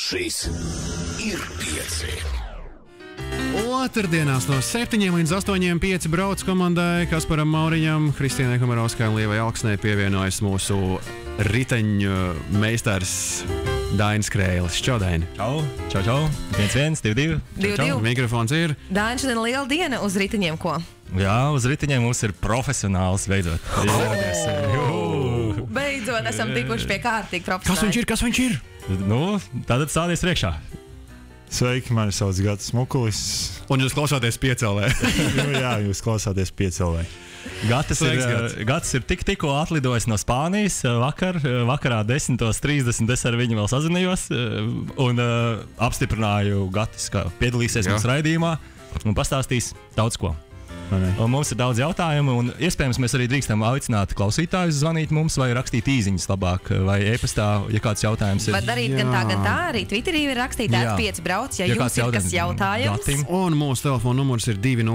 Šis ir 5. Otrdienās no 7 līdz 8:05 brauc komandai Kasparam Mauriņam, Kristiānai Komarovskai un Lievai Alksnei pievienojas mūsu riteņu meistars Dainis Kreilis. Čau, Daini! Čau, čau, čau! 1, 2, 2. Mikrofons ir. Dainis, šodien liela diena uz riteņiem, ko? Jā, uz riteņiem mums ir profesionāls beidzot. Beidzot, esam tikuši pie kārtīgi profesionāli. Kas viņš ir? Nu, tātad stādies priekšā. Sveiki, mani sauc Gatis Mukulis. Un jūs klausāties 5LV. Jā, jūs klausāties 5LV. Gatis ir tikko atlidojis no Spānijas. Vakarā 10:30 es ar viņu vēl sazinājos un apstiprināju Gatis, ka piedalīsies mūsu raidījumā un pastāstīs daudz ko. Un mums ir daudz jautājumu, un iespējams mēs arī drīkstam aicināt klausītājus zvanīt mums vai rakstīt īziņas labāk, vai e-pastā, ja kāds jautājums ir. Var darīt gan tā, arī Twitterī ir rakstīt @5 brauc, ja jums ir kas jautājums. Gatim. Un mūsu telefona numurs ir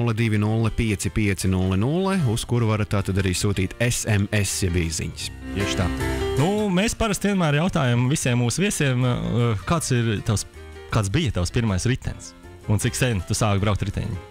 20205500, uz kuru varat tātad arī sūtīt SMS jeb īziņas. Tieši tā. Nu, mēs parasti vienmēr jautājam visiem mūsu viesiem, kāds bija tavs pirmais ritenis, un cik sen tu sāki braukt riteņi?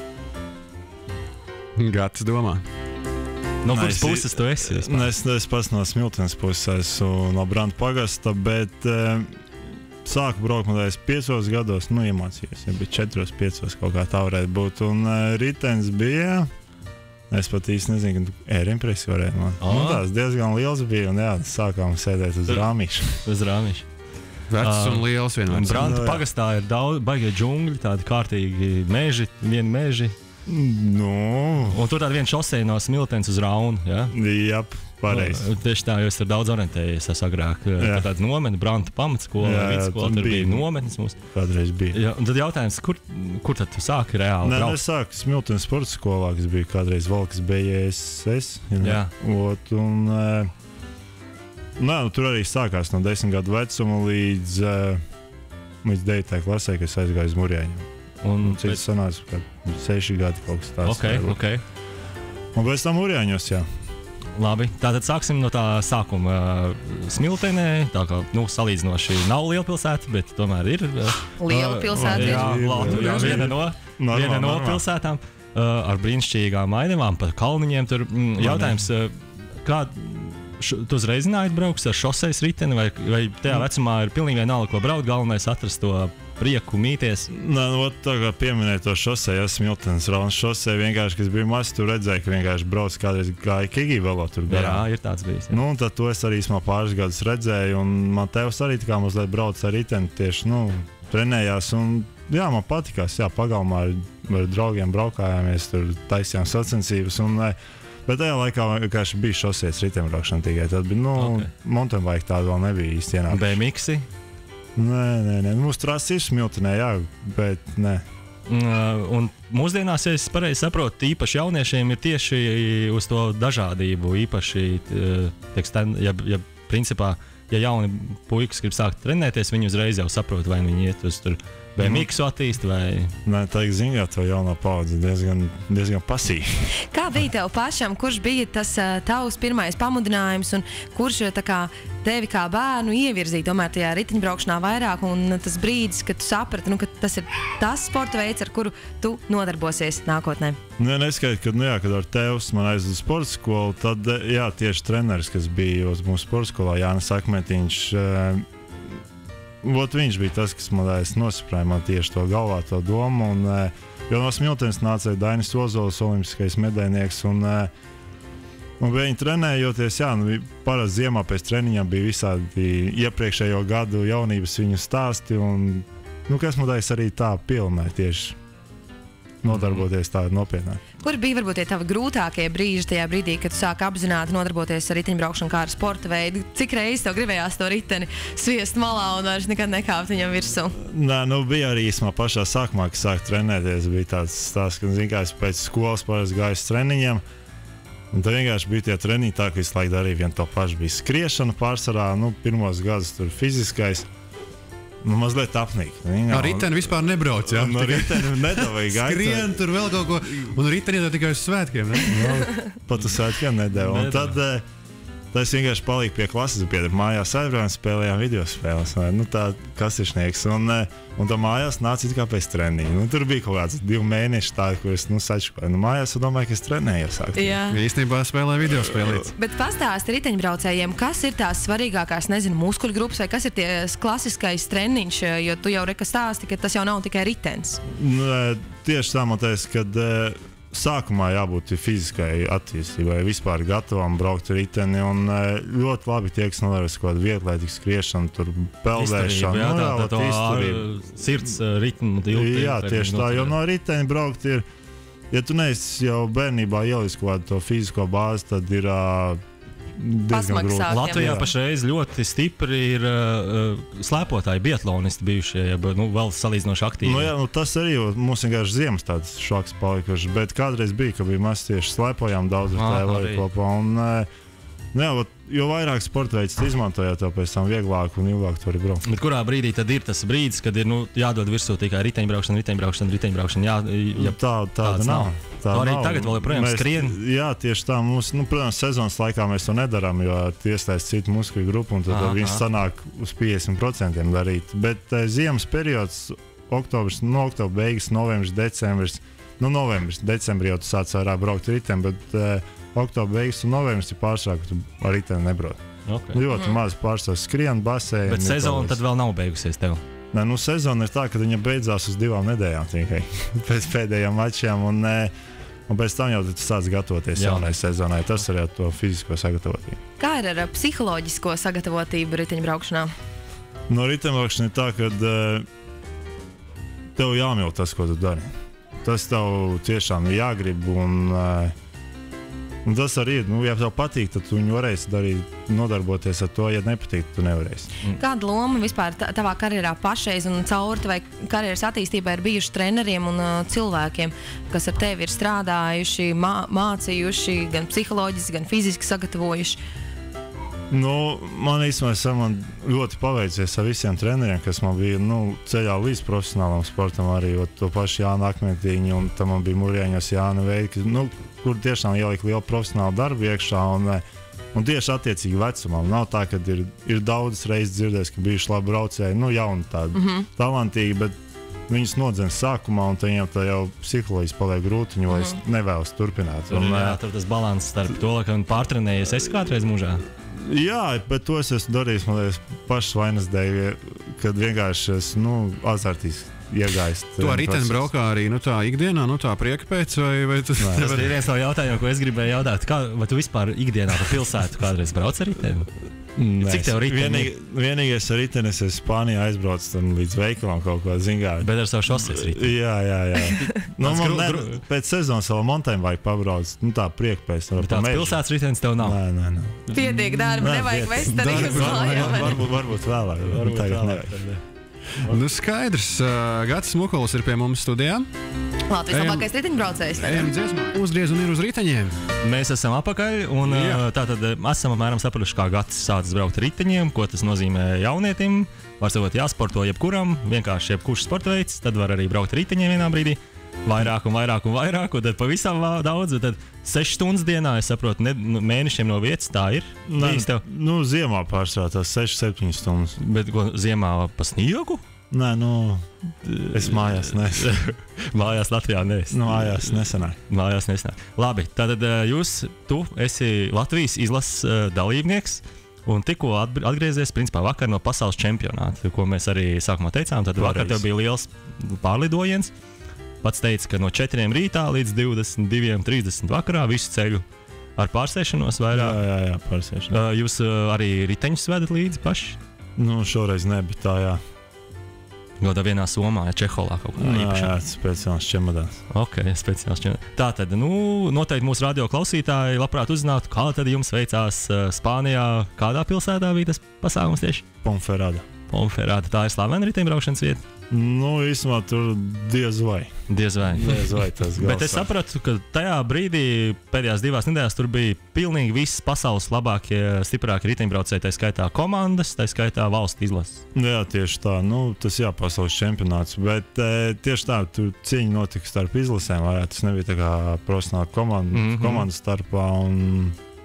Gatis domā. No kuras puses tu esi? Es pats no Smiltenes puses esmu no Branta pagasta, bet sāku braukt man 5 gados, iemācījos, ja bija 4, 5 kaut kā tā varētu būt. Un ritenis bija, es pat īsti nezinu, ka ērimpresi varēja man. Tās diezgan liels bija, un jā, sākām sēdēt uz rāmīšu. Uz rāmīšu. Vecs un liels vienmēr. Branta pagastā ir daudz baigie džungļi, tādi kārtīgi meži, vieni meži. Un tur tāda viena šoseja no Smiltenes uz Raunu, ja? Jā, pareizi. Tieši tā, jo es tur daudz orientējies, es agrāk. Tāda nomena, Branta pamatskola, vidskola, tur bija nometnes mums. Kādreiz bija. Ja, un tad jautājums, kur tad tu sāki reāli braukt? Es sāku Smiltenes sporta skolā, kas bija kādreiz Valkas BJSS. Jā. Tur arī sākās no 10 gadu vecuma līdz 9. klasē, kad es aizgāju uz Murjāņiem. Un cits sanāca, ka 6 gadi kaut kas tāds. Okay. Un pēc tam Murjāņos, jā. Labi, tātad sāksim no tā sākuma. Smiltenē, tā kā, salīdzinoši nav liela pilsēta, bet tomēr ir. Liela pilsēta ir. Jā, viena no pilsētām ar brīnišķīgām ainavām, pa kalniņiem tur. Jautājums, kā tu uzreiz zināji brauks ar šosejas riteni, vai tajā vecumā ir pilnīgi vienalga, ko braukt, galvenais atrast to prieku, mīties? Tā kā pieminēja to šoseju, esmu Smiltenes Raunas šoseju, vienkārši, kas bija mazs, tur redzēju, ka vienkārši brauc kādreiz gāja Kigī velo tur garā. Jā, ir tāds bijis. Jā. Un tad to es arī pāris gadus redzēju, un man tevs arī tā kā mazliet brauc ar riteni tieši, trenējās, un jā, man patikās, jā, pagalmā ar draugiem braukājāmies, tur taisījām sacensības, bet tajā laikā vienkārši bija šosejas riteņbraukšana tikai, tad bija, mountainbike tāda vēl nebija īsti ienākuši. BMX-i? Nē, mūsu trasi ir Smiltenē, jā, bet nē. Un mūsdienās, ja es pareizi saprotu, īpaši jauniešiem ir tieši uz to dažādību, īpaši, principā, ja jauni puikas grib sākt trenēties, viņi uzreiz jau saprot, vai viņi iet uz tur BMX-u attīst, vai... Nē, tā ir ziņā, to jaunā paudze diezgan pasīvi. Kā bija tev pašam, kurš bija tas tavs pirmais pamudinājums, un kurš tā kā tevi kā bērnu ievirzīja tomēr tajā riteņbraukšanā vairāk, un tas brīdis, kad tu saprati, ka tas ir tas sporta veids, ar kuru tu nodarbosies nākotnē? Neskait, kad ar tevs man aizved uz sporta skolu, tad, jā, tieši treneris, kas bija uz mūsu sporta skolā, Jānis Akmetiņš, viņš bija tas, kas man nosprāja man tieši to galvā, to domu, jo no Smiltenes nāca Dainis Ozols, olimpiskais medaļnieks, un viņi trenējoties, jā, parasti ziemā pēc treniņām bija visādi iepriekšējo gadu jaunības viņu stāsti, un, kas man arī tā pilnē tieši nodarboties tā nopietnāk. Kur bija varbūt tie tavi grūtākie brīži tajā brīdī, kad tu sāki apzināti nodarboties ar riteņbraukšanu kā ar sporta veidu? Cik reizes tev gribējās to riteni sviest malā un vairs nekad nekāpt viņam virsū? Nē, bija arī īsumā pašā sākumā, kad sāku trenēties, bija tāds stāsts, ka es pēc skolas parasti gāju uz treniņiem, un tad vienkārši bija tie treniņi tā, ka visu laiku darīja vien to pašu. Bija skriešana pārsvarā, pirmos gadus tur fiziskais. Mazliet apnīk. Ar riteni vispār nebrauc, jā? No riteni nedavīja gaita. Skrien tur vēl kaut ko, un riteni iedod tikai uz svētkiem, ne? Pat uz svētkiem nedēva. Un tad Tas vienkārši palika pie klases biedra. Mājās aizbraucām, spēlējām video spēles. Nu, tā kasīšnieks. Un tā mājās nāca it kā pēc treniņa. Nu, tur bija kaut kāds 2 mēneši tādi, ko es sačukoju. Mājās domāju, ka es trenēju sākt. Jā. Īstenībā spēlēju video spēlītes. Bet pastāsti riteņbraucējiem, kas ir tās svarīgākās, muskuļu grupas vai kas ir tie klasiskais treniņš, jo tu jau stāsti, ka tas jau nav tikai ritens. Tieši tā, man teiks, kad sākumā jābūt fiziskai attīstībai, vispār gatavam braukt ar riteni. Un ļoti labi tie, kas nodarbojas kaut kādu vieglietīgu skriešanu, tur peldēšanu. Sirds ritmu. Jā, tieši tā, jo no riteni braukt ir, ja tu neesi jau bērnībā ielis kaut kādu to fizisko bāzi, tad ir diezgan grūti. Latvijā pašreiz ļoti stipri ir slēpotāji, biatlonisti bijušie, vēl salīdzinoši aktīvi. Tas arī mums vienkārši ziemas tāds šoks palikuši, bet kādreiz bija, ka bija maz tieši slēpojām daudz ar tēvai kopā. Jo vairāk sporta veids izmantojot, to pēc tam vieglāk un ilgāk tu vari braukt. Bet kurā brīdī tad ir tas brīdis, kad ir jādod virsū tikai riteņbraukšana? Tāda nav. Arī tagad vēl joprojām skrien. Jā, tieši tā. Mums, protams, sezonas laikā mēs to nedarām, jo iesaistās citu muskuļu grupu, un tad viņi sanāk uz 50% darīt. Bet ziemas periods, no oktobra beigas, novembris, decembris, decembrī jau tu sāc vairāk braukt riteni, bet oktobra beigas un novembris ir pārsvarā, ka tu ar riteni nebrauc. Okay. Ļoti maz pārstāv skrien, baseini. Bet sezona tad vēl nav beigusies tev? Nē, sezona ir tā, ka viņa beidzās uz 2 nedēļām tikai pēc pēdējām mačiem, un pēc tam jau tu sāc gatavoties jaunai sezonai. Tas arī ar to fizisko sagatavotību. Kā ir ar psiholoģisko sagatavotību riteņbraukšanā? No riteņbraukšana ir tā, ka tev jāmīl tas, ko tu dari. Tas tev tiešām ir jāgrib, un tas arī ir. Ja tev patīk, tad tu viņu varēsi darīt, nodarboties ar to. Ja nepatīk, tu nevarēsi. Kāda loma vispār tavā karjerā pašreiz un cauri tavai karjeras attīstībai ir bijuši treneriem un cilvēkiem, kas ar tevi ir strādājuši, mācījuši, gan psiholoģiski, gan fiziski sagatavojuši? Man īstenībā ļoti paveicies ar visiem treneriem, kas man bija ceļā līdz profesionālam sportam, arī to pašu Jānu Akmentiņu, un tam man bija Murjāņos Jāna Veidi, kur tiešām ielika lielu profesionālu darbu iekšā, un tieši attiecīgi vecumam. Nav tā, ka ir daudzas reizes dzirdējis, ka bijuši labi braucēji, jauni tādi talantīgi, bet viņus nodzenas sākumā, un viņiem tā jau psiholoģiski paliek grūti, jo es nevēlos turpināt. Tur tas balans starp to, ka pārtrenējies esi kādreiz mūžā? Jā, bet to es esmu darījis, man liekas, pašas vainas dēļ, kad vienkārši esmu azartīgs iegājis. Tu ar riteni braukā arī tā ikdienā, tā prieka pēc, vai tu? Tas ir viens no jautājumiem, ko es gribēju jautāt. Vai tu vispār ikdienā pa pilsētu kādreiz brauc ar riteni? Cik tev riteni? Vienīgais ar riteni es Spānijā aizbraucu līdz veikalam kaut ko zingāt. Bet ar savu šoseis riteni? Jā. Pēc sezonas vēl montēm vajag pabrauc. Tā prieka pēc. Tāds pilsētas ritenis tev nav? Nē. Pietiek darba, nevajag vest arī uz mājām. Varbūt vēlāk. Tagad nevajag. Skaidrs, Gatis Mukulis ir pie mums studijā. Latvijas labākais riteņbraucējs. Uzgriez un ir uz riteņiem. Mēs esam apakaļ, un tātad esam apmēram sapratuši, kā Gatis sācis braukt ar riteņiem, ko tas nozīmē jaunietim. Var sakot, jāsporto jebkuram, vienkārši jebkurš sporta veids, tad var arī braukt ar riteņiem vienā brīdī. Vairāk, un tad pavisam daudz. Tad 6 stundas dienā, es saprotu, mēnešiem no vietas tā ir. Ziemā pārsvarā tās 6-7 stundas. Bet ko, ziemā pa sniegu? Nē, es mājās neesmu. Mājās Latvijā neesmu. Mājās nesanāk. Labi, tātad tu esi Latvijas izlases dalībnieks. Un tikko atgriezies, principā, vakar no pasaules čempionāta, ko mēs arī sākumā teicām. Tad vakar tev bija liels pārlidojiens. Pats teica, ka no 4 rītā līdz 22:30 vakarā visu ceļu ar pārsēšanos vairāk. Jā, pārsēšanos. Jūs arī riteņus vedat līdzi paši? Šoreiz ne, bet tā jā. Godā vienā somā, Čeholā kaut kādā īpašā. Jā, speciāls čemodāns. Ok, speciāls čemodāns. Tātad, noteikti mūsu radio klausītāji labprāt uzzinātu, kā tad jums veicās Spānijā, kādā pilsētā bija tas pasākums tieši? Ponferrada. Tā ir slavena riteņbraukšanas vieta? Īstenībā tur diez vai tas gals. Bet es sapratu, ka tajā brīdī, pēdējās 2 nedēļās, tur bija pilnīgi visas pasaules labākie, stiprākie riteņbraucēji, tā skaitā komandas, tā skaitā valsts izlases. Jā, tieši tā. Tas pasaules čempionāts, bet tieši tā, tur cīņa notika starp izlasēm, vai tas nebija tā kā profesionāla komandu starpā, un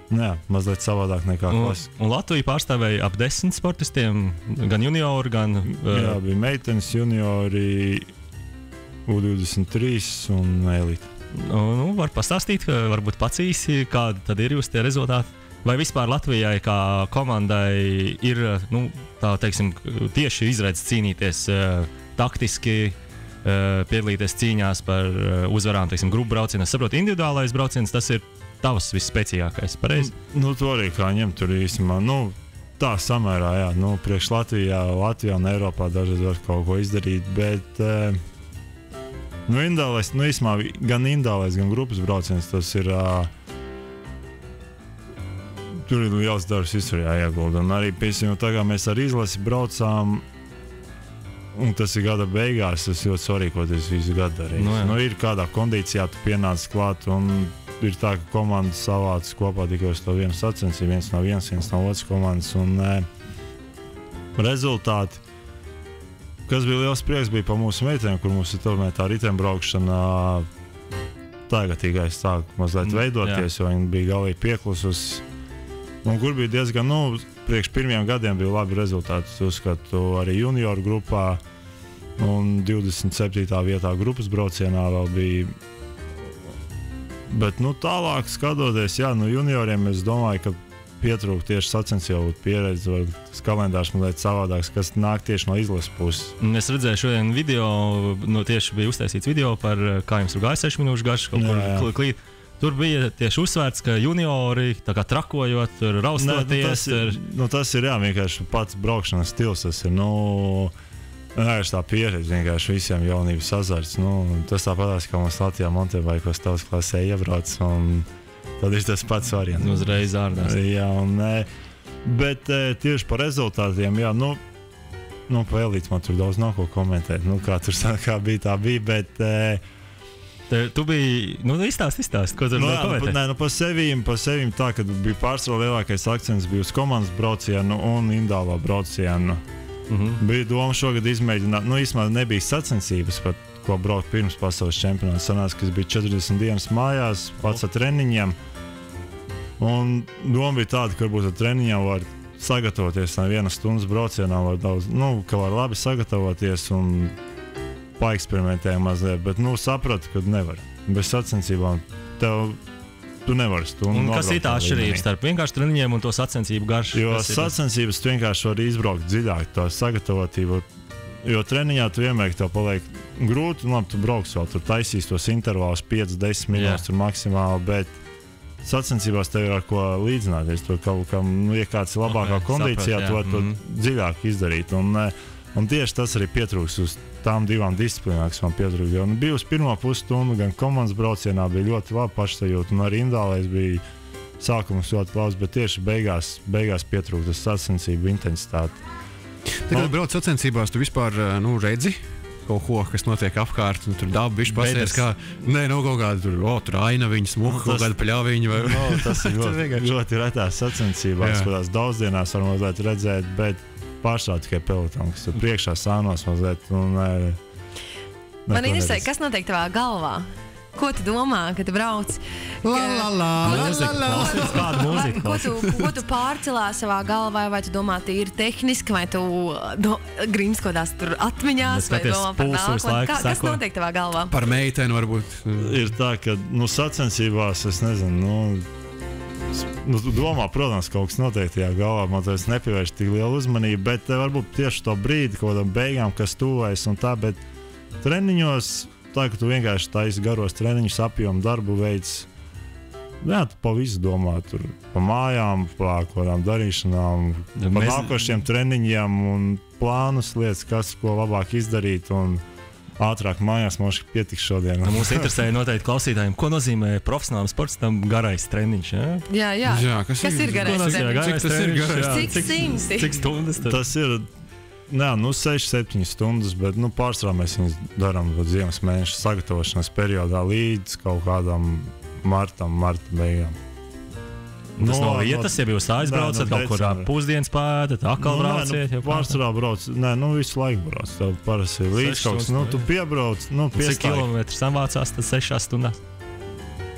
Jā, mazliet savādāk nekā klasika. Un Latviju pārstāvēja ap 10 sportistiem, gan juniori, gan... Jā, bija meitenes, juniori, U23 un elite. Var pastāstīt, varbūt pats īsi, kādi tad ir jūs tie rezultāti? Vai vispār Latvijai kā komandai ir, tā teiksim, tieši izredzes cīnīties taktiski, piedalīties cīņās par uzvarām, teiksim, grupu braucienu? Es saprotu, individuālais brauciens, tas ir tavs visspēcīgākais, pareizi? To arī kā ņemt tur īstenībā. Tā samērā, jā. Priekš Latvijā un Eiropā dažreiz var kaut ko izdarīt, bet individuālais, īstenībā gan individuālais, gan grupas brauciens, tas ir tur ir liels darbs visur jāiegulda. Un arī, piemēram, tagad mēs ar izlasi braucām, un tas ir gada beigās, tas ļoti svarīgi, ko tas visu gadu darīs. Ir kādā kondīcijā tu pienāc klāt, un ir tā, ka komandas savāc kopā tikai uz to vienu sacensību, viens no otras komandas, un rezultāti, kas bija liels prieks, bija pa mūsu meitēm, kur mums ir tomēr tā riteņbraukšana tagatīgais sāk mazliet veidoties, jo viņi bija galīgi pieklususi, un kur bija diezgan, priekš pirmiem gadiem bija labi rezultāti, uzskatu arī junioru grupā, un 27. vietā grupas braucienā vēl bija. Bet tālāk skatoties, junioriem es domāju, ka pietrūkst tieši sacensību pieredze, vai tas kalendārs mazliet savādāks, kas nāk tieši no izlases puses. Es redzēju šodien video, tieši bija uztaisīts video par kā jums tur gāja 6 minūšu garš, kaut kur klīt. Tur bija tieši uzsvērts, ka juniori, tā kā trakojot, tur raustoties. Tas ir vienkārši pats braukšanas stils, tas ir, vienkārši tā pieredze, vienkārši visiem jaunības azarts. Tas tāpatās, kā mums Latvijā mountainbikos tavas klasē iebrauc, un tad ir tas pats variants. Uzreiz ārdās. Jā, bet tieši par rezultātiem, pa elītes man tur daudz nav ko komentēt. Kā tur kā bija, tā bija, bet... Tu biji, izstāst, ko tur komentēt? Pa sevīm tā, kad bija pārsvarā lielākais akcents bija uz komandas braucienu un individuālā braucienu. Bija doma šogad izmēģināt, īstenībā nebija sacensības, pat, ko braukt pirms pasaules čempionāta. Sanās, kas bija 40 dienas mājās, pats ar treniņiem. Un doma bija tāda, ka varbūt ar treniņiem var sagatavoties no 1 stundas braucienā, var daudz, ka var labi sagatavoties un paeksperimentēt mazliet, bet, sapratu, ka nevar. Bez sacensībām tu nevari stundu. Un kas ir tā atšķirība starp vienkārši treniņiem un to sacensību garšu? Jo sacensības tu vienkārši vari izbraukt dziļāk, to sagatavotību. Jo treniņā tu vienmēr tev paliek grūti, un labi, tu brauks vēl, tur taisīs tos intervālus 5-10 minūtes tur maksimāli, bet sacensībās tev ir ar ko līdzināties. Tur kaut kam, ja kāds ir labākā kondīcijā, tu vari to dziļāk izdarīt. Un tieši tas arī pietrūks uz tām divām disciplīnām, kas man pietrūks. Jo bija uz pirmo pusstundu, gan komandas braucienā bija ļoti labi pašsajūta, un arī individuālais bija sākums ļoti labs, bet tieši beigās pietrūks tas sacensību intensitāti. Kad brauc sacensībās, tu vispār redzi kaut ko, kas notiek apkārt, un tur daba bišķi pasies kā, kaut kāda tur ainaviņa, smuka, kaut kāda pļaviņa. Vai... Tas ir ļoti retās sacensībās, kurās daudzdienās var mazliet redzēt, bet pārstāv tikai pelotonu, kas tur priekšā sānos mazliet. Man interesē, kas notiek tavā galvā? Ko tu domā, kad tu brauc? Kāda mūzika? Ko tu pārcelā savā galvā? Vai tu domā, tie ir tehniski, vai tu grīms kodās tur atmiņās, vai domā par nākotni? Kas notiek tavā galvā? Par meiteni varbūt. Ir tā, ka sacensībās, es nezinu, domā, protams, kaut kas notiek tajā galvā, man tas nepievērš tik lielu uzmanību, bet varbūt tieši to brīdi, kaut kādam beigām, kas tuvojas un tā, bet treniņos, tā, ka tu vienkārši taisi garos treniņus, apjomu darbu veids, tu pa visu domā, tur pa mājām, pa kādām darīšanām, pa nākošiem treniņiem un plānus lietas, kas ko labāk izdarīt un ātrāk mājās mums pietiks šodien. Mums interesē noteikti klausītājiem, ko nozīmē profesionālam sportistam garais treniņš. Jā, kas ir garais treniņš? Cik stundas? Tas ir 6-7 stundas, bet pārsvarā mēs viņus darām ziemas mēneša sagatavošanas periodā līdz kaut kādam marta beigām. Tas no vietas, ja jūs aizbraucat kaut kur pusdienas pēdat, atkal brauciet? Pārsvarā brauc, visu laiku brauc. Tev parasti ir līdz kaut kas, tu piebrauc, Cik kilometri samācās tad 6 stundās?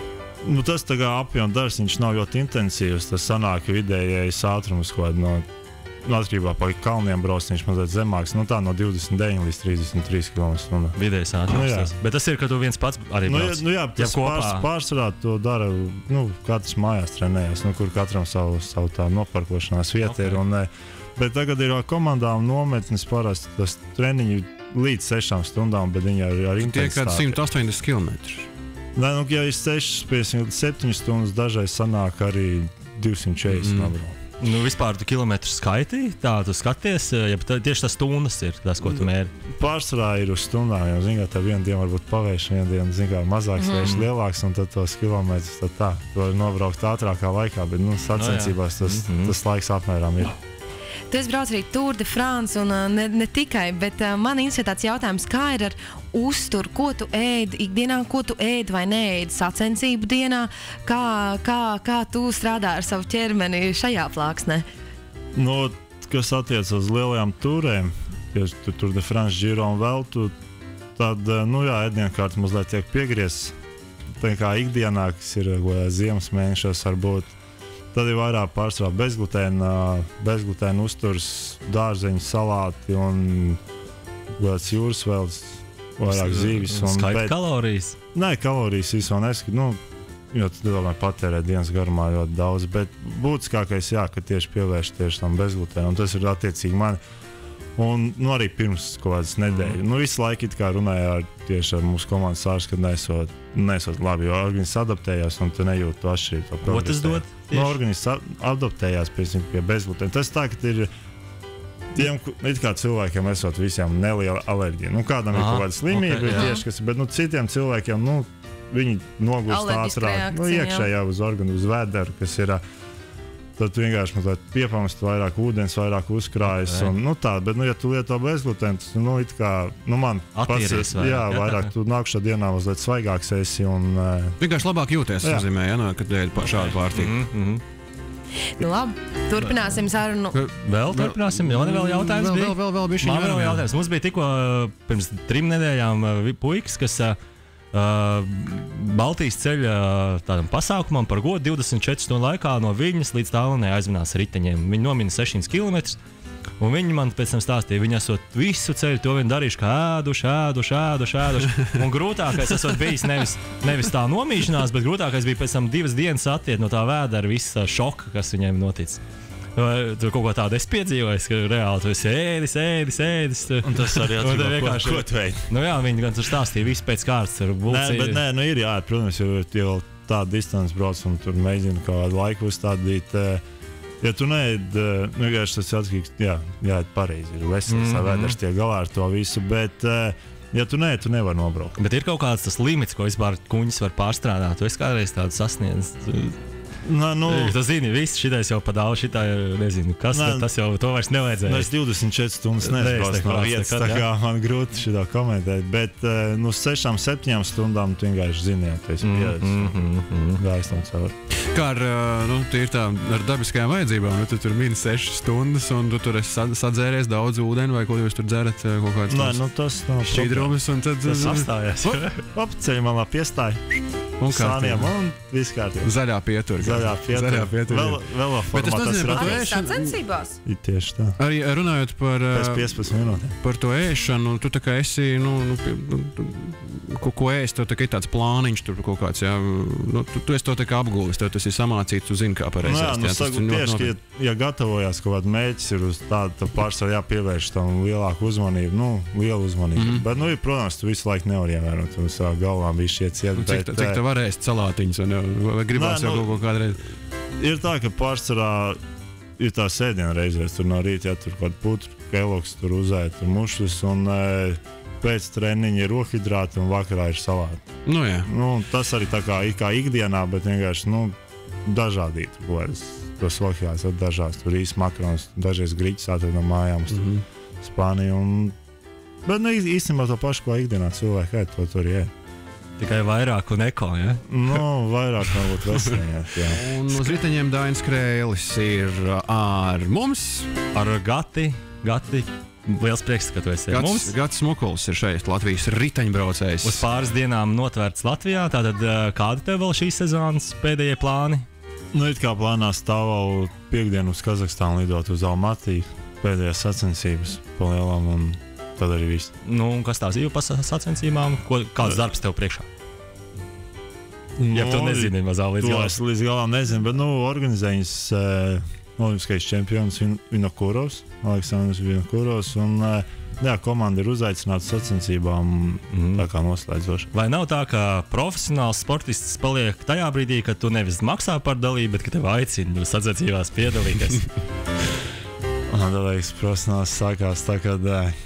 Nu, tas tā kā apjoma darbs, viņš nav ļoti intensīvs. Tas sanāk vidējais ātrums, ko no atkarībā pa kalniem brauc, viņš mazliet zemāks. Nu, tā no 29 līdz 33 km/h. Vidējais ātrums. Bet tas ir, ka tu viens pats arī brauc. Jā, tas pārsvarā to dara, katrs mājās trenējas, kur katram savu tā noparkošanās vieta ir. Bet tagad ir komandām nometnes parasti tas treniņi līdz 6 stundām, bet viņi ar intensitāti. Tie kā 180 km. Nē, ja ir 6-7 stundas, dažreiz sanāk arī 240 Vispār tu kilometru skaiti, tā tu skaties, ja tieši tas stundas ir tas, ko tu mēri? Pārsvarā ir uz stundām, jo, tā viena diena varbūt pavērš, viena diena, mazāks, vērš lielāks, un tad tos kilometrus tu var nobraukt ātrākā laikā, bet, sacensībās tas laiks apmēram ir. Tu esi brauc arī Tour de France, un ne tikai, bet man interesē tāds jautājums, kā ir ar uzturu, ko tu ēdi ikdienā, ko tu ēdi vai neēdi sacensību dienā, kā tu strādā ar savu ķermeni šajā plāksnē? Kas attiec uz lielajām turēm, Tour de France, Giro un Veltu, tad, ēdienkārt mazliet tiek piegriezts. Tā kā ikdienā, kas ir ziemas mēnešos varbūt, tad ir vairāk pārsvarā bezglutēna uzturs, dārzeņu salāti un jūras vēls, vairāk zīvis. Skaita kalorijas? Nē, kalorijas īstenībā neskatu, jo tu domāji patērē dienas garumā ļoti daudz, bet būtiskākais, ka tieši pievērš tieši tam bezglutēnam, un tas ir attiecīgi mani. Un arī pirms kaut kādas nedēļas. Visu laiku runāju tieši ar mūsu komandas ārstu, ka nesot labi, jo organisms adaptējās un tu nejūti to atšķirību. Ko tas dod? Organisms adaptējās pie bezglutēna. Tas tā, ka ir tiem cilvēkiem esot visiem neliela alerģija. Kādam ir kaut kāda slimība, bet citiem cilvēkiem viņi nogurst ātrāk. Iekšējā uz organismu, uz vēderu, kas ir. Tad tu vienkārši mazliet piepamst vairāk ūdens, vairāk uzkrājas. Bet, ja tu lieto bezglutēnu, tad, man attīries vairāk tu nākušā dienā mazliet svaigāks esi. Vienkārši labāk jūties, nozīmē, kad ēd šādu pārtiku. Labi, turpināsim sarunu. Vēl turpināsim, jo vēl jautājums bija. Vēl bišķiņ Man vēl jautājums. Mums bija tikko pirms 3 nedēļām puikas, kas Baltijas ceļa tādam pasākumam par godu 24 stundu laikā no Viļņas līdz Tallinai aizvinās riteņiem. Viņi nomina 600 km, un viņi man pēc tam stāstīja, viņi esot visu ceļu to vien darījuši, kā ēduši. Un grūtākais esot bijis nevis tā nomīšanās, bet grūtākais bija pēc tam 2 dienas attiet no tā vēdera visa šoka, kas viņiem notic. Tur kaut ko tādu es piedzīvoju, ka reāli tu esi ēdis. Un tas arī atzīmē, ko tu veidi. Viņi gan tur stāstīja visu pēc kārtas. Nē, ir jā, protams, jo tādu distanci brauc un tur mēģina kaut kādu laiku uzstādīt. Ja tu neēd, vienkārši tas atkarīgs, jāēd pareizi, ir vesels, vēders tiek galā ar to visu, bet ja tu neēd, tu nevar nobraukt. Bet ir kaut kāds tas limits, ko vispār kuņas var pārstrādāt, tu esi kādreiz tādu sasniedzis? Tu zini, viss šitais jau pa daudz, šitā nezinu, kas tas jau, to vairs nevajadzēja. Es 24 stundas nesbraucu no vietas, tā kā man grūti šitā komentēt, bet 6-7 stundām tu vienkārši zini, ja tu esi pieredzis. Gājis tam cauri. Kā ar dabiskajām vajadzībām, tu tur mini 6 stundas un tu tur esi sadzēries daudz ūdeni, vai ko jūs tur dzerat kaut kāds tas nav šķidrumis un tad... Tas apstājās. Apceļ malā piestāja. Un sāniem, un viss kārtībā. Zaļā pietura. Vēl Bet tas nozīmē par to ēšanu. Sacensībās? Tieši tā. Arī runājot par... Pēc 15 minūtēm. Par to ēšanu, tu tā kā esi, ko ēst, tev tā kā ir tāds plāniņš tur kaut kāds, tu esi to tā kā apguvis, tev tas ir samācīts, tu zini, kā pareizi ēst. Tieši, ja gatavojās kaut kāda mēģis ir uz tādu, tad pārsvarā jāpievērš tam lielāku uzmanību, lielu uzmanību. Bet, protams, tu visu laiku nevar ievērot, un savā galvā bija šie ciet. Cik tev var ēst salātiņus, vai gribās jau kaut kādreiz? Ir tā, ka pārsvarā ir tā sēdiena reizēs, tur no rīta, tur kādu putru, keloks, tur uzēt, tur mušus, un pēc treniņa ir rohidrāti, un vakarā ir salāti. Jā. Tas arī tā kā ikdienā, bet vienkārši, dažādīt, tos lokajās, dažās, tur īsti makarons, dažreiz griķis atvērt no mājām, Spāniju, bet īstenībā to pašu, ko ikdienā cilvēki ēd, to tur iet. Tikai vairāk un eko, ja? Vairāk varbūt veselīgāk, jā. Un uz riteņiem Dainis Krēlis ir ar mums. Ar Gati liels prieks, ka tu esi mums. Gats Smukuls ir šeit, Latvijas riteņbraucējs. Uz pāris dienām notvērts Latvijā. Tātad kādi tev vēl šīs sezonas pēdējie plāni? Nu, it kā plānā stāv piekdienu uz Kazahstānu lidot uz Almatī, pēdējās sacensības pa lielām, un tad arī viss. Nu, un kas tās ir pa sacensībām? Kāds darbs tev priekšā? Ja tu nezini mazā līdz galam. Es līdz galam nezinu, bet organizējas olimpiskais čempions Vinokurovs, Aleksandrs Vinokurovs, un komanda ir uzaicināta sacensībām tā kā noslēdzoša. Vai nav tā, ka profesionāls sportists paliek tajā brīdī, kad tu nevis maksā par dalību, bet ka tev aicina sacensībās piedalīties? Man liekas, profesionāls sākās tā, kad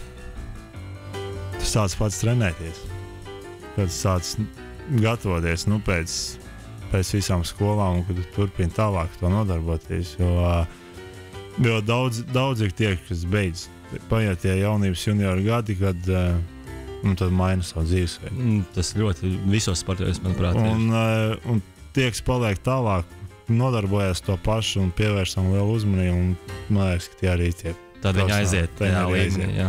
tu sāc pats trenēties. Kad tu sāc gatavoties pēc visām skolām, un kad tu turpini tālāk to nodarboties. Jo daudz ir tie, kas beidz. Paiet tie jaunības junioru gadi, kad tad maina savu dzīvesveidu. Tas ļoti visos sportos, manuprāt, un tie, kas paliek tālāk, nodarbojas to pašu un pievērš tam lielu uzmanību, un man liekas, ka tie arī tiek. Tad viņi aiziet tajā līmenī.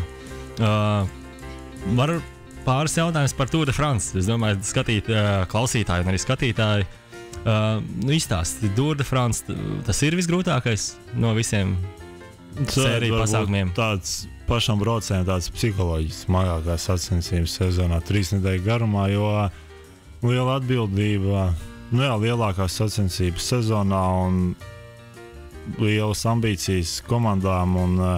Var pāris jautājums par Tour de France. Es domāju, klausītāji un arī skatītāji izstāsti. Tour de France, tas ir visgrūtākais no visiem sēriju pasākumiem. Tāds pašam braucējiem tāds psiholoģiski smagākās sacensības sezonā 3 nedēļu garumā, jo liela atbildība, lielākās sacensības sezonā un lielas ambīcijas komandām,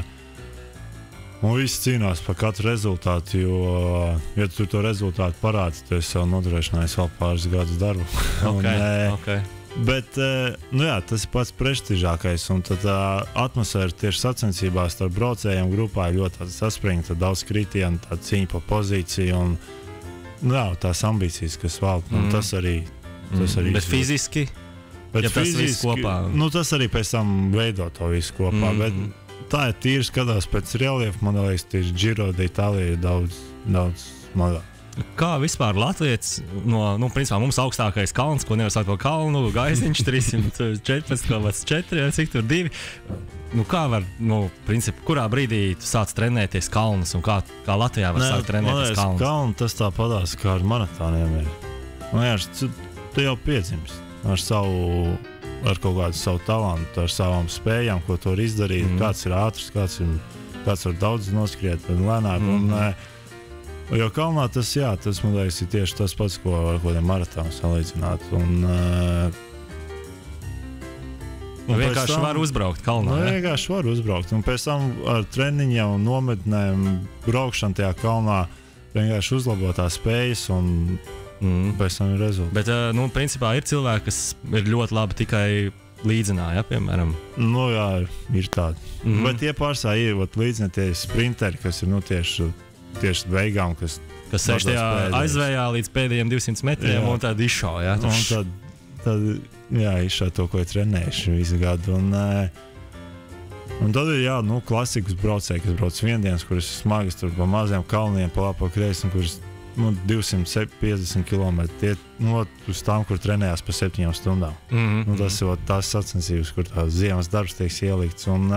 un visi cīnās par katru rezultātu, jo, ja tu to rezultātu parādi, tu esi jau nodrošinājis vēl pāris gadus darbu. Okay. Bet tas ir pats prestižākais, un tad atmosfēra tieši sacensībās starp braucējiem grupā ir ļoti saspringta, daudz kritienu, tāda cīņa par pozīciju un tās ambīcijas, kas valda. Tas arī bet fiziski, ja tas viss kopā. Tas arī pēc tam veido to visu kopā, bet tā ir tīri skatās pēc reliefa, man liekas, tieši Giro d'Italia ir daudz smagāk. Kā vispār Latvijas, principā mums augstākais kalns, ko nevar saukt par kalnu, Gaiziņš 314,4, cik tur 2. Kā var, principā, kurā brīdī tu sāc trenēties kalnus, un kā Latvijā var sākt trenēties kalnus? Kalnu tas tā padās, kā ar maratoniem ir. Tu jau piedzimst ar kaut kādu savu talantu, ar savām spējām, ko tu vari izdarīt, kāds ir ātrs, kāds var daudz noskriet, lēnāk. Jo kalnā tas man liekas, ir tieši tas pats, ko ar kādiem maratoniem salīdzināt. Vienkārši var uzbraukt kalnā. Vienkārši var uzbraukt. Un pēc tam ar treniņiem un nometnēm braukšanu tajā kalnā vienkārši uzlabot tās spējas un pēc tam ir rezultāti. Bet, principā ir cilvēki, kas ir ļoti labi tikai līdzinā, piemēram. Ir tādi. Bet tie pārsvarā ir līdzinā tie sprinteri, kas ir tieši beigām, kas sēž tajā aizvējā līdz pēdējiem 200 metriem un tad izšauja. Un tad izšauja to, ko ir trenējuši visu gadu. Un tad ir klasikas braucēji, kas brauc viendienas, kuras ir smagas tur pa maziem kalniem, pa labi, pa kreisi, un kuras 250 km tie uz tām, kur trenējās pa 7 stundām. Tas ir tās sacensības, kur tās ziemas darbs tiek ielikts. Un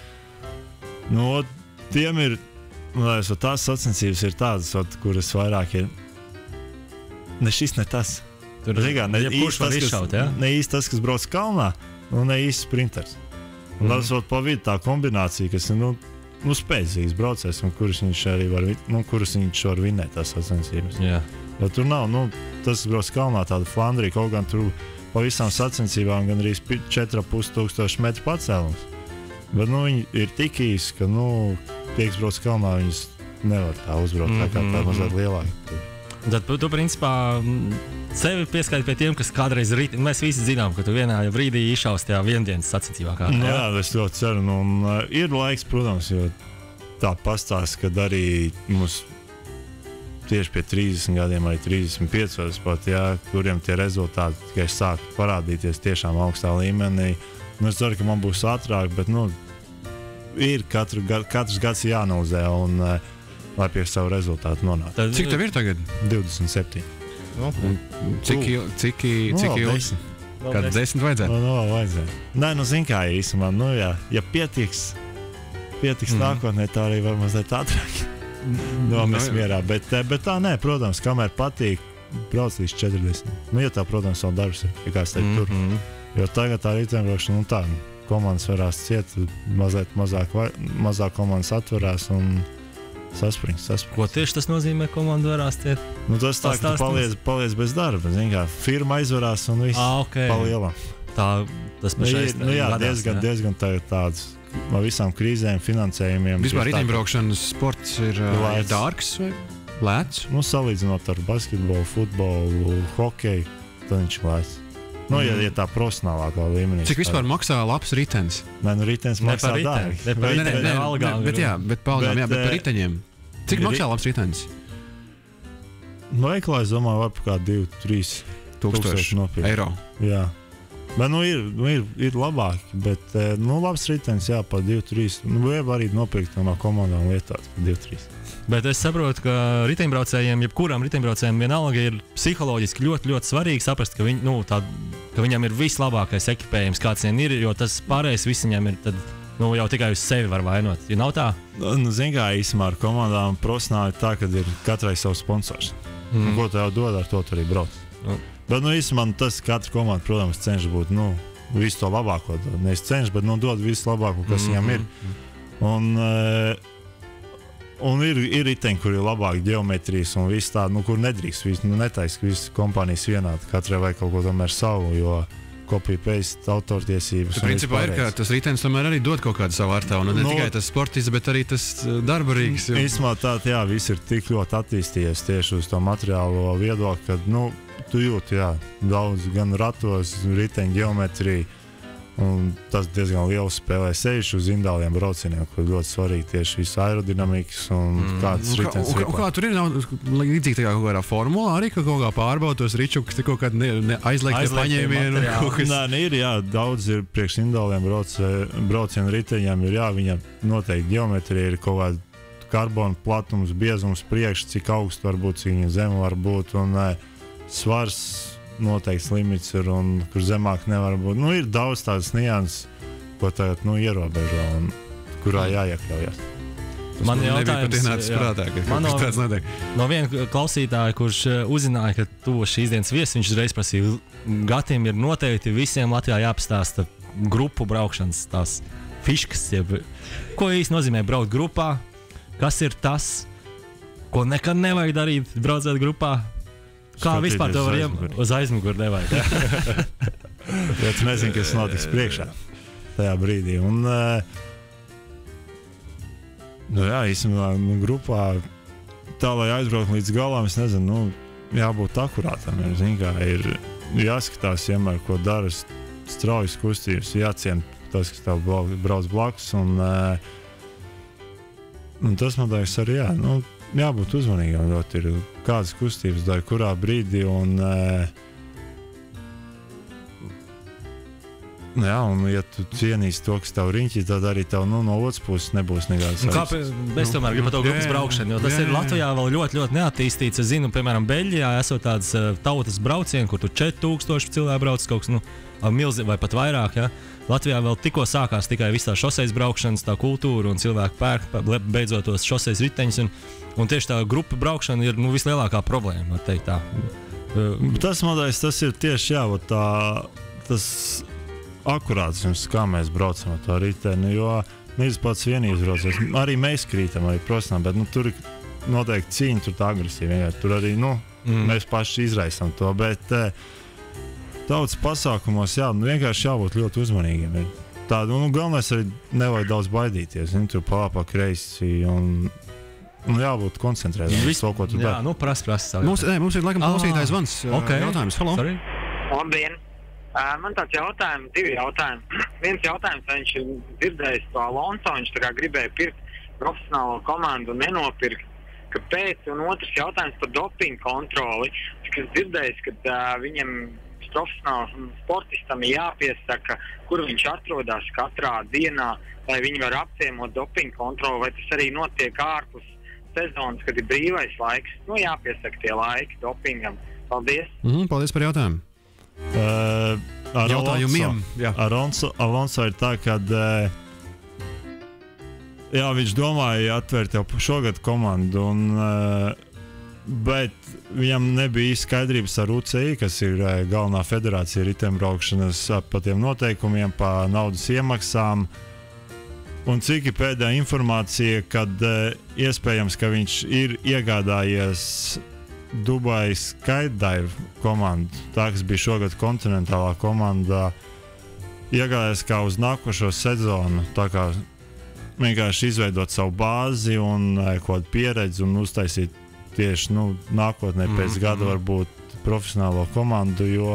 tiem ir tās sacensības ir tādas, kuras vairāk ir ne šis, ne tas. Tur ne īsti tas, kas brauc kalnā, un ne īsti sprinters. Tas pa vidu tā kombinācija, kas ir spēcīgs braucējs, un kurus viņš var vinēt tās sacensības. Tur nav, tas brauc kalnā tāda Flandrija, kaut gan tur pa visām sacensībām gan arī 4,500 metru pacēlums. Bet viņi ir tik īsi, ka tie, kas brauc kalnā, viņus nevar tā uzbraukt, tā mazliet lielāki. Tad tu, principā, sevi pieskaiti pie tiem, kas kādreiz mēs visi zinām, ka tu vienā brīdī izšaus tajā viendienas sacensībā. Es ļoti ceru. Ir laiks, protams, jo tā pastāst, kad arī mums tieši pie 30 gadiem, arī 35 pat, kuriem tie rezultāti tikai sāk parādīties tiešām augstā līmenī. Es ceru, ka man būs ātrāk, bet ir katrs gads jāanalizē un lai pie savu rezultātu nonāktu. Cik tev ir tagad? 27. Cik ilgi? Kad 10 vajadzētu? Vajadzētu. Nē, zin kā īstenībā, ja pietiks pietiks nākotnē, tā arī var mazliet ātrāk. Mēs mierā, bet tā nē, protams, kamēr patīk, brauc līdz 40. Nu, ja tā, protams, vēl darbs ir, ja kāds teikt tur. Jo tagad tā riteņbraukšana, tā, komandas varās ciet, mazliet mazāk komandas atverās un saspringst. Ko tieši tas nozīmē, komanda varās ciet? Nu, tas tā, ka tu paliec bez darba, zin kā, firma aizvarās un viss palielam. Tas pašais diezgan tāds no visām krīzēm, finansējumiem. Vispār riteņbraukšanas sports ir dārgs vai lēts? Nu, salīdzinot ar basketbolu, futbolu, hokeju, tad viņš lēts. Nu, ja tā profesionālākā līmenī. Cik vispār maksā labs ritenis? Nē, nu ritenis maksā dārgi. Bet par riteņiem. Cik maksā labs ritenis? Nu, veiklā, es domāju, var par kā 2-3 tūkstoši nopirkt. Eiro. Jā. Bet, ir labāk, bet, labs ritenis, jā, par 2-3. Nu, vajag arī nopirkt no komandām lietāt par 2-3. Bet es saprotu, ka riteņbraucējiem, jebkuram riteņbraucējiem vienalga ir psiholoģiski ļoti, ļoti svarīgi saprast, ka viņam ir vislabākais ekipējums, kāds vien ir, jo tas pārējais viss viņam ir jau tikai uz sevi var vainot. Ja nav tā? Nu, zin kā, īsumā ar komandām profesionāli tā, kad ir katrai savs sponsors. Ko tev dod, ar to tu arī brauc. Bet, īsumā tas katra komanda, protams, cenšas būt, visu to labāko. Nevis cenšas, bet, dod visu labāko, kas viņam ir. Un ir riteņi, kur ir labāk ģeometrijas un viss tā, kur nedrīkst, netaisa visas kompānijas vienādi. Katrai vajag kaut ko tomēr savu, jo copy-paste, autortiesības. Principā ir, ka tas ritenis tomēr arī dod kaut kādu savu ārtavu. Ne tikai tas sportists, bet arī tas darbarīgs. Īsumā viss ir tik ļoti attīstījies tieši uz to materiālo viedokli, kad, tu jūti, daudz gan ratos, riteņu ģeometriju. Un tas diezgan liels spēlē sevišķi uz indāliem braucieniem, kur ļoti svarīgi tieši viss aerodinamikas un kādas ritenis ir. Kā tur ir līdzīgi tā kā kaut kādā formulā arī, ka kaut kā pārbaudos ričukas, kaut kādi aizliegti paņēmieni? Nē, ir, daudz ir priekš indāliem braucienu riteņiem, viņam noteikti ģeometrija ir kaut kāda karbona platums, biezums priekš, cik augsts var būt, cik viņa zem var būt, un svars noteikts limits ir, un kur zemāk nevar būt. Ir daudz tādas nianses, ko tagad ierobežo un kurā jāiekļaujas. Man jautājums no viena klausītāja, kurš uzzināja, ka tu šīs dienas viesis, viņš uzreiz prasīja, Gatim ir noteikti visiem Latvijā jāpastāsta grupu braukšanas tās fiškas. Ko īsti nozīmē braukt grupā? Kas ir tas, ko nekad nevajag darīt, braucot grupā? Kā vispār to var uz aizmuguri nevajag? Ja tu nezini, kas notiks priekšā tajā brīdī. Un, īstenībā, grupā tā, lai aizbrauktu līdz galam, es nezinu, jābūt akurātam. Ir jāskatās vienmēr, ko dara straujas kustības, jāciena tas, kas tev brauc blakus. Un tas, man liekas, arī jābūt uzmanīgam, ļoti ir kādas kustības dara, kurā brīdī, un ja tu cienīsi to, kas tev riņķi, tad arī tev no otras puses nebūs nekādas saistības. Es tomēr gribu par to grupas braukšanu, jo tas ir Latvijā vēl ļoti, ļoti neattīstīts. Es zinu, piemēram, Beļģijā esot tādas tautas braucieni, kur tur 4000 cilvēku brauc kaut kas milzīgi vai pat vairāk. Ja? Latvijā vēl tikko sākās tikai visā šoseis braukšanas, tā kultūra un cilvēku pērk beidzot tos šoseis riteņus. Un tieši tā grupa braukšana ir vislielākā problēma, var teikt tā. Tas, man liekas, tas ir tieši tas akurāts jums, kā mēs braucam ar to riteni, jo līdz pats vienības braucās. Arī mēs krītam, arī profesionāli, bet tur ir noteikti cīņa, tur tā agresīva. Tur arī mēs paši izraisam to, bet tautas pasākumos vienkārši jābūt ļoti uzmanīgiem. Galvenais arī nevajag daudz baidīties. Tur palāpā kreisi un jābūt koncentrētiem. To, ko tu dari. Prasa. Mums ir laikam klausītājs zvans. Jautājums. Halo. Labdien. Man tāds jautājums, 2 jautājumi. Viens jautājums, viņš ir dzirdējis to Alonso, viņš tā kā gribēja pirkt profesionālo komandu un nenopirkt. Kāpēc? Un otrs jautājums par dopingu kontroli. Cik es dzirdējis, ka viņam profesionālam sportistam ir jāpiesaka, kur viņš atrodas katrā dienā, lai viņi var apciemot dopingu kontroli, vai tas arī notiek ārpus sezonas, kad ir brīvais laiks. Jāpiesaka tie laiki dopingam. Paldies! Paldies par jautājumu! Ar Alonso ir tā, ka Jā, viņš domāja atvērt jau šogad komandu, bet viņam nebija skaidrības ar UCI, kas ir galvenā federācija riteņbraukšanas par tiem noteikumiem, par naudas iemaksām. Un cik ir pēdējā informācija, kad iespējams, ka viņš ir iegādājies Dubai Skydive komandu, tā kas bija šogad kontinentālā komanda, iegādājies kā uz nākošo sezonu, tā kā vienkārši izveidot savu bāzi un kaut kādu pieredzi un uztaisīt tieši nākotnē pēc gada varbūt profesionālo komandu, jo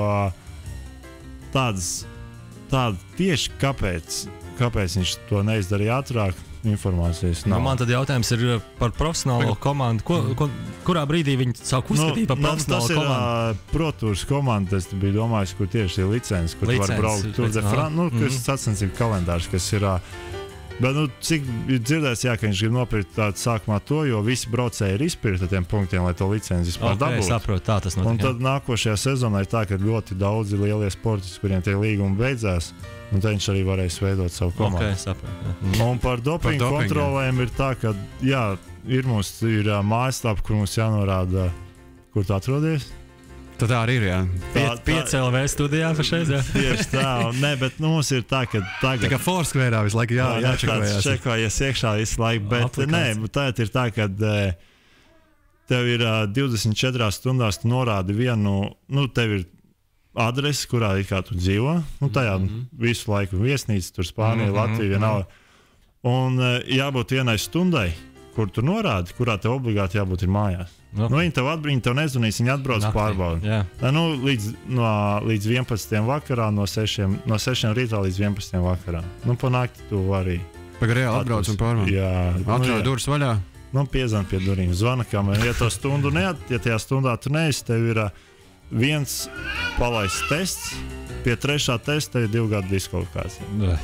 tāda tieši kāpēc viņš to neizdarīja ātrāk, informācijas nav. Man tad jautājums ir par profesionālo komandu. Kurā brīdī viņi sāk uzskatīt par profesionālo komandu? Protūras komanda, es biju domājis, kur tieši ir licences, kur tu var braukt Tour de France, kas sacensību kalendārs, kas ir... Bet, cik dzirdēs, ka viņš grib nopirkt tādu sākumā to, jo visi braucēji ir izpirkti ar tiem punktiem, lai to licenci vispār dabūtu. Saprotu, tā tas notiek. Un tad nākošajā sezonā ir tā, ka ļoti daudzi lielie sportisti, kuriem tie līgumi beidzās, un tad viņš arī varēs veidot savu komandu. Saprotu. Un par dopingu kontrolēm ir tā, ka, ir mājaslapa, kur mums jānorāda, kur tu atrodies. Tad tā arī ir, jā. 5LV studijā pašreiz, jā. Tieši tā, bet mums ir tā, ka tagad... Tā kā Foursquare visu laiku jāčekojas. Čekojas iekšā visu laiku, bet tagad ir tā, ka tev ir 24 stundās tu norādi vienu, tev ir adrese, kurā tu dzīvo, tajā visu laiku viesnīca, tur Spānija, Latvija, vienalga. Un jābūt vienai stundai, kur tu norādi, kurā tev obligāti jābūt ir mājās. Viņi tev nezvanīs, viņi atbrauc pārbaudi. Līdz 11. vakarā, no 6 rītā līdz 11. vakarā. Pa nakti tu vari. Reāli atbrauc un pārbaudi. Jā. Atver durvis vaļā. Piezvan pie durvīm, zvana, kamēr, ja to stundu ja tajā stundā tu neesi, tev ir viens palaists tests, pie 3. testa tev ir 2 gadu diskvalifikācija.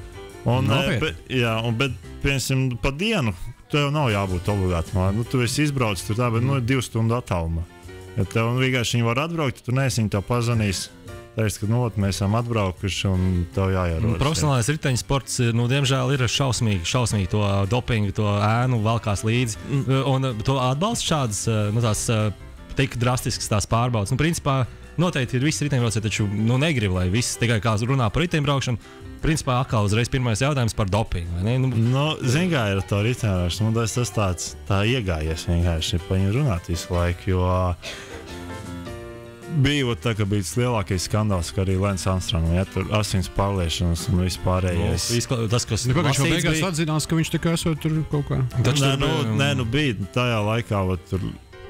Bet, piemēram, pa dienu tev nav jābūt obligāti. Tu esi izbraucis tur tā, bet 2 stundu attālumā. Ja tev vienkārši viņi var atbraukt, tu neesi, viņi tev pazvanīs. Teiks, ka mēs esam atbraukuši un tev jāierodas. Profesionālais riteņsports, diemžēl, ir šausmīgi to dopingu, to ēnu valkās līdzi. Un to atbalsta šādas tik drastiskas tās pārbaudas. Principā noteikti ir visi riteņbraucēji, taču negrib, lai viss tikai kā runā par riteņbraukšanu. Principā atkal uzreiz pirmais jautājums par dopingu. Zin kā ir to riteņbraukšanu, tas tāds tā iegājies vienkārši par viņu runāt visu laiku, jo bija tā, ka bija tas lielākais skandāls, ka arī Lance Armstrong, tur asins pārliešanas un viss pārējais. Tas, kas viņš jau beigās atzinās, ka viņš tā kā esot tur kaut kā. Bija tajā laikā, tur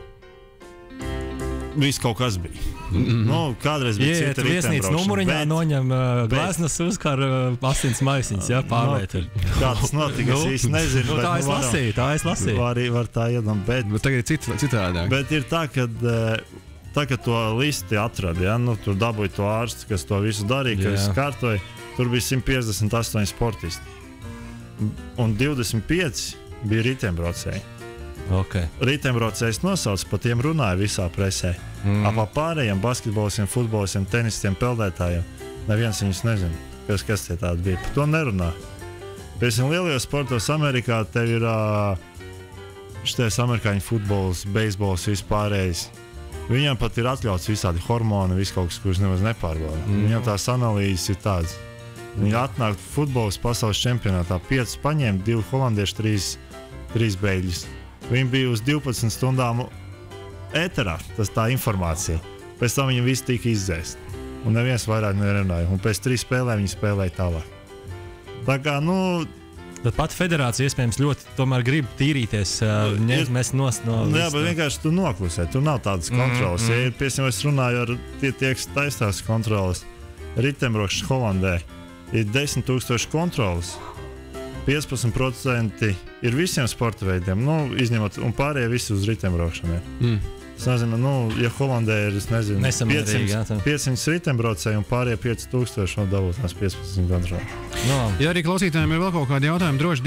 viss kaut kas bija. Kādreiz bija cita viesnīca numuriņā noņem gleznas uzkar asins maisiņas, pārvērt. Kā tas notika, es īsti nezinu. Tā es lasīju. Var tā iedam, bet tagad ir citādāk. Bet ir tā, kad to listi atrada, tur dabūja to ārstu, kas to visu darīja, kas kārtoja, tur bija 158 sportisti. Un 25 bija riteņbraucēji. Okay. Riteņbraucējs nosauc, par tiem runāja visā presē. Ap pārējiem basketbolistiem, futbolistiem, tenistiem, peldētājiem. Neviens viņus nezina, kas tie tādi bija. Par to nerunā. Pēc lielajos sportos Amerikā tev ir šitais amerikāņu futbols, beisbols, vispārējais. Viņam pat ir atļauts visādi hormoni, viss kaut kas, kurus nemaz nepārbauda. Viņam tās analīzes ir tādas. Viņi atnāk futbols pasaules čempionātā, 5 paņēma, 2 holandieši, 3 beļģis. Viņi bija uz 12 stundām ēterā, tas tā informācija. Pēc tam viņi visi tika izdzēsti. Un neviens vairāk nerunāja. Un pēc 3 spēlēm viņi spēlēja tālāk. Tā kā, Tad pat federācija iespējams ļoti tomēr grib tīrīties, ņemt nost no jā, bet vienkārši tu noklusē, tur nav tādas kontrolas. Ja, piemēram, es runāju ar tieks taistās kontrolas. Riteņbraukšanas Holandē ir 10,000 kontrolas. 15% ir visiem sporta veidiem, izņemot, un pārējie visi uz riteņbraukšanu. Es nezinu, ja Holandē ir, 500 riteņbraucēji un pārējie 5000 no dabūtās 15 kontroli. Ja arī klausītājiem ir vēl kaut kādi jautājumi, droši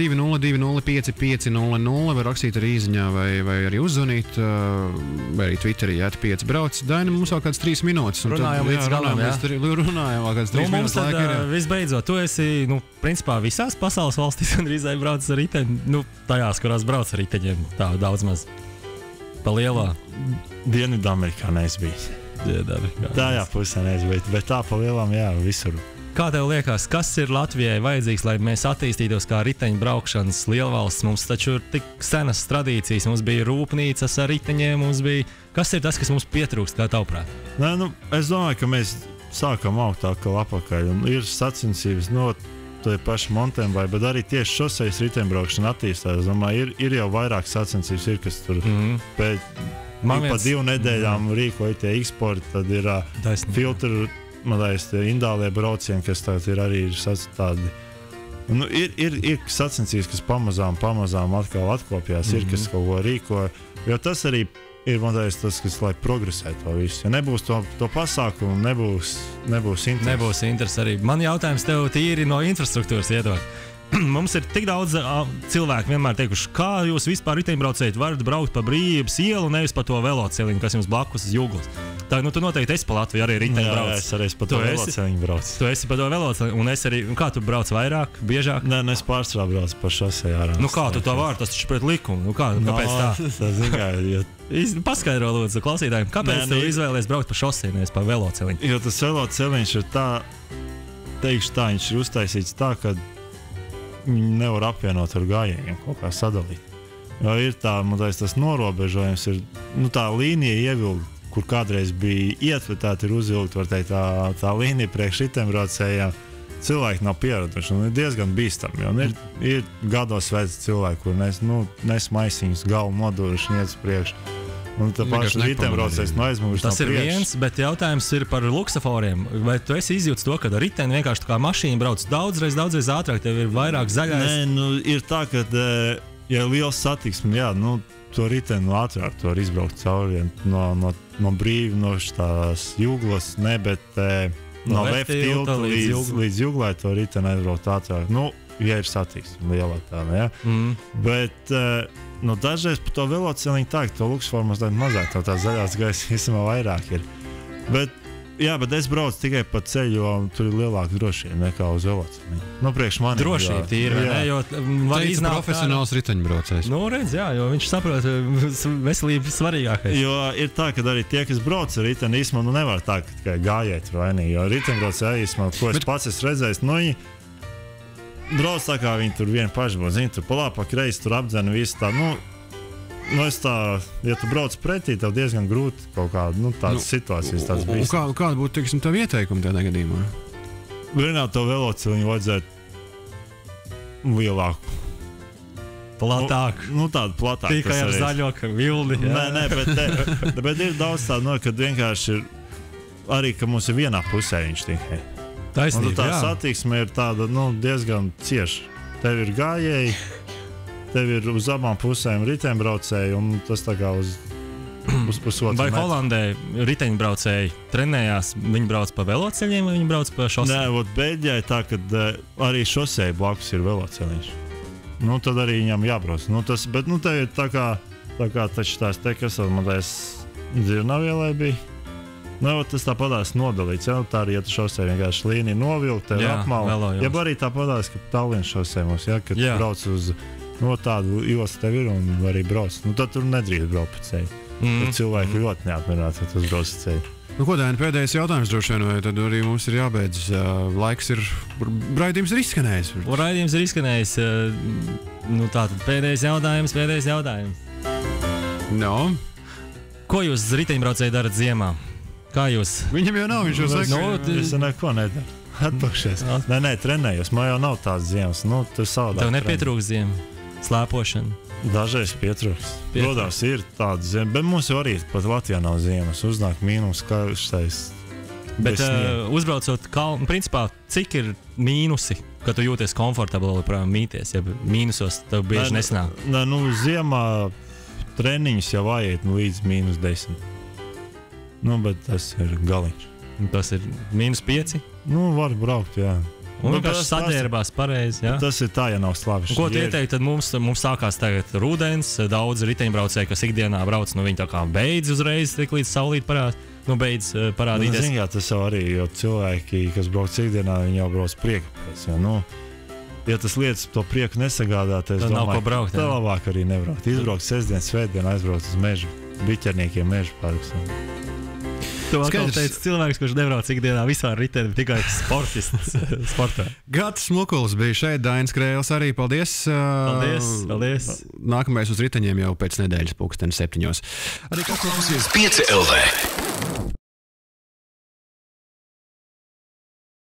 202-205-500 var rakstīt arī īziņā vai arī uzzvanīt, vai arī Twitterī @5brauc. Daina, mums vēl kāds 3 minūtes. Runājam līdz galam, runājam vēl kāds 3 minūtes laika ir. Visbeidzot, tu esi, principā visās pasaules valstīs gandrīz brauc ar riteņu, tajās, kurās brauc ar riteņiem, tā daudz maz. Pa lielā. Dienvidamerikā neizbijis. Tajā pusē neizbijis, bet tā pa lielām, jā, visur. Kā tev liekas, kas ir Latvijai vajadzīgs, lai mēs attīstītos kā riteņu braukšanas lielvalsts? Mums taču ir tik senas tradīcijas, mums bija rūpnīcas ar riteņiem, Kas ir tas, kas mums pietrūkst, kā tavuprāt? Es domāju, ka mēs sākam augt atkal apakaļ, un ir sacensības no to pašu mountainbike, bet arī tieši šoseis riteņbraukšana attīstās. Es domāju, ir jau vairāk sacensības, kas tur pēc pa 2 nedēļām rīkoja tie eksporti, tad ir filtru, indālie braucieni, kas ir arī tādi. Ir sacensības, kas pamazām atkal atkopjās, ir kas kaut ko rīkoja, jo tas arī ir tas, kas lai progresē to visu. Ja nebūs to pasākumu, nebūs interesi. Nebūs interesi arī. Man jautājums tev tīri no infrastruktūras iedod. Mums ir tik daudz cilvēku vienmēr teikuši, kā jūs vispār riteņbraucējat varat braukt pa Brīvības ielu, nevis pa to veloceliņu, kas jums blakus uz Juglas. Tā, tu noteikti esi pa Latviju arī riteņbrauc. Jā, es arī pa to veloceliņu braucu. Tu esi pa to veloceliņu, un es arī, kā tu brauc vairāk, biežāk? Nē, es pārstrā braucu pa šosei ārā. Kā tu to vari, tas taču pret likumu, kāpēc tā? Tas zināja, Paskaidro lūdzu klausītājiem, kāpēc tu izvēlies braukt pa šosei, nevis pa veloceliņu? Jo tas veloceliņš ir tā, teikšu tā, viņš ir uztaisīts tā, ka viņi nevar apvienot ar gājējiem, kaut kā sadalīt. Jo ir tā, tas norobežojums, ir tā līnija ievilkt, kur kādreiz bija ietvetēta, ir uzvilkt, var teikt, tā līnija priekš riteņbraucējiem. Cilvēki nav pieraduši, un ir diezgan bīstami, jo ir gados veci cilvēki, kur nes maisiņus, galvu noduruši un iet uz priekšu. Un tā paša riteņbraucējs no aizmugures. Tas ir viens, bet jautājums ir par luksaforiem. Vai tu esi izjūtis to, ka ar riteni vienkārši tā kā mašīna brauc daudzreiz ātrāk, tev ir vairāk zaļais? Nē, ir tā, ka, ja ir liels satiksme, to riteni ātrāk to var izbraukt cauri no Brīvi, no tās Juglas, bet no Veftilta līdz Juglai to riteni aizbraukt ātrāk. Ja ir satiksme lielā tāda, bet dažreiz par to veloceliņu tā, ka to luksusformu mazāk, tā zaļās gaisa īstenībā vairāk ir. Bet es braucu tikai pa ceļu, jo tur ir lielāka drošība nekā uz veloceliņu. Priekš maniem. Drošība tīri, vai ne? Jo var iznākt profesionāls riteņbraucējs. Redz, jo viņš saprot, veselība svarīgākais. Jo ir tā, ka arī tie, kas brauc ar riteni, īstenībā nevar tā, ka tikai gājiet vainīgi, jo riteņbraucēji īstenībā, ko es pats esmu redzējis, brauc tā kā viņi tur vien paši būs, tur palāpā kreisi, tur apdzena visu tā, ja tu brauc pretī, tev diezgan grūti kaut kādu, tādas situācijas tāds bijis. Kāda būtu, teiksim, tavu ieteikumu tādā gadījumā? Vienā to veloceliņu vajadzētu lielāku. Platāku. Tādu platāku. Tikai ar zaļo vilni. Nē, bet ir daudz tādu, kad vienkārši ir arī, ka mums ir vienā pusē viņš tikai. Taisnība, tā satiksme ir tāda, diezgan cieša. Tev ir gājēji, tev ir uz abām pusēm riteņbraucēji, un tas tā kā uz pusotru metru. Vai Holandē riteņbraucēji trenējās, viņi brauc pa veloceliņiem, vai viņi brauc pa šosei? Nē, Beļģijā ir tā, ka arī šosei blakus ir veloceliņš. Tad arī viņam jābrauc. Bet tev ir tā kā taču tās te, kas dzirnavielai bija. Tas tāpatās nodalīts, tā arī, ja tu šosei vienkārši līniju novilkt, tev apmala. Ja arī tāpatās, ka Tallinas šosei mums, kad brauc uz tādu jostu tev ir un arī brauc, tad tur nedrīkst braukt pa ceļu. Cilvēki ļoti neapmierināti, ja tu brauc pa ceļu. Ko, Daini, pēdējais jautājums droši vien, vai tad arī mums ir jābeidz? Laiks ir, raidījums ir izskanējis. Raidījums ir izskanējis. Tātad pēdējais jautājums. Ko jūs riteņbraucēji darat ziemā? Kā jūs? Viņam jau nav, viņš jau saka. Es neko nedaru. Atpūkšies. Nē, trenējos. Man jau nav tāds ziemas. Tu savādāk. Tev nepietrūks ziema? Slēpošana? Dažreiz pietrūks. Protams, ir tāds ziemas. Bet mums jau arī pat Latvijā nav ziemas. Uznāk mīnus karstais. Bet uzbraucot kalnu, principā, cik ir mīnusi, ka tu jūties komfortabli joprojām mīties? Ja mīnusos tev bieži nesanāk? Ziemā treniņus jau vajag līdz -10. Nu, bet tas ir galiņš. Tas ir -5. Nu, var braukt, jā. Un vienkārši saģērbās pareizi. Ja? Tas ir tā, ja nav slāpes. Ko tu ieteiktu, tad mums sākās tagad rudens. Daudz riteņbraucēji, kas ikdienā brauc, nu viņi tā kā beidz uzreiz, tik līdz saulīt beidz parādīties. Zin, jā, tas jau arī, jo cilvēki, kas brauc ikdienā, viņi jau brauc prieka pēc. Ja, nu, ja tas lietas to prieku nesagādā, tad es domāju, ka tā labāk arī nebraukt. Izbraukt sestdien, svētdien, aizbraukt uz mežu, biķerniekiem mežu parks. Tu atkal teici cilvēks, kurš nebrauc ikdienā vispār riteni, tikai sportists sportā. Gatis Mukuls bija šeit, Dainis Krēls arī. Paldies! Paldies! Nākamais uz riteņiem jau pēc nedēļas 7:00. Arī klausies 5 LV.